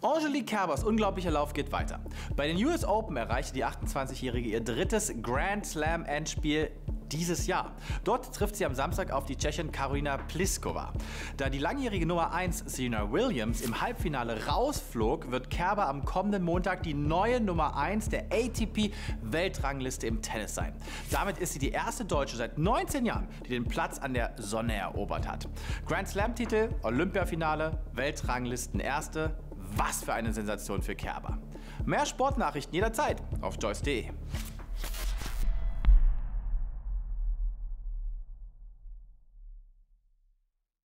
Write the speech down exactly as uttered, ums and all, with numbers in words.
Angelique Kerbers unglaublicher Lauf geht weiter. Bei den U S Open erreichte die achtundzwanzigjährige ihr drittes Grand Slam Endspiel dieses Jahr. Dort trifft sie am Samstag auf die Tschechin Karolina Pliskova. Da die langjährige Nummer eins Serena Williams im Halbfinale rausflog, wird Kerber am kommenden Montag die neue Nummer eins der A T P-Weltrangliste im Tennis sein. Damit ist sie die erste Deutsche seit neunzehn Jahren, die den Platz an der Sonne erobert hat. Grand Slam-Titel, Olympiafinale, Weltranglisten-Erste. Was für eine Sensation für Kerber. Mehr Sportnachrichten jederzeit auf Joyce punkt de.